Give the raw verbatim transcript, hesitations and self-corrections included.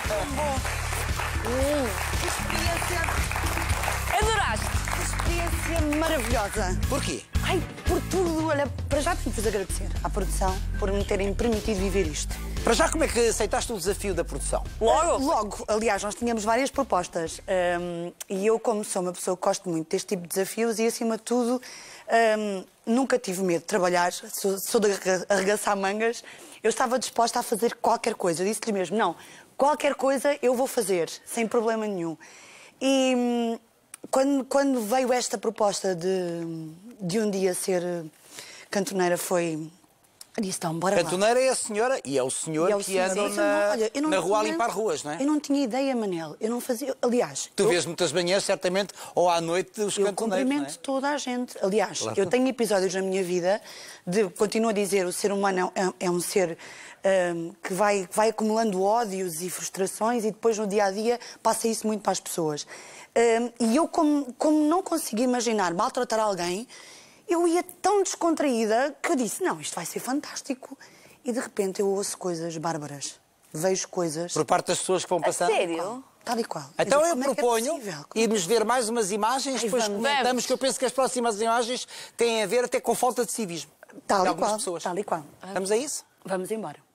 Bom. Hum. Que experiência... Adoraste? Que experiência maravilhosa. Porquê? Ai, por tudo. Olha, para já tenho que vos agradecer à produção por me terem permitido viver isto. Para já, como é que aceitaste o desafio da produção? Logo? Uh, logo. Aliás, nós tínhamos várias propostas. Um, e eu, como sou uma pessoa que gosto muito deste tipo de desafios e, acima de tudo, um, nunca tive medo de trabalhar. Sou, sou de arregaçar mangas. Eu estava disposta a fazer qualquer coisa. Eu disse-lhe mesmo, não, qualquer coisa eu vou fazer, sem problema nenhum. E um, quando, quando veio esta proposta de, de um dia ser cantoneira, foi... Eu disse, então, bora lá. Cantoneira é a senhora e é o senhor E é o que senhor. andam Isso, na, não- olha, eu não na rua a tinha- limpar ruas, não é? Eu não tinha ideia, Manel. Eu não fazia... Aliás... Tu eu... vês muitas manhãs, certamente, ou à noite, os Eu cantoneiros, cumprimento não é? toda a gente. Aliás, Claro. eu tenho episódios na minha vida de, continuo a dizer, o ser humano é, é um ser hum, que vai, vai acumulando ódios e frustrações e depois no dia a dia passa isso muito para as pessoas. Hum, e eu, como, como não consigo imaginar maltratar alguém, eu ia tão descontraída que eu disse, não, isto vai ser fantástico. E de repente eu ouço coisas bárbaras. Vejo coisas... Por parte das pessoas que vão A passando. sério? Tal e qual. Então digo, eu como é que é proponho possível? Como- irmos ver mais umas imagens, Ai, depois vamos. comentamos, Vamos. que eu penso que as próximas imagens têm a ver até com falta de civismo Tal de e algumas qual. pessoas. Tal e qual. Vamos a isso? Vamos embora.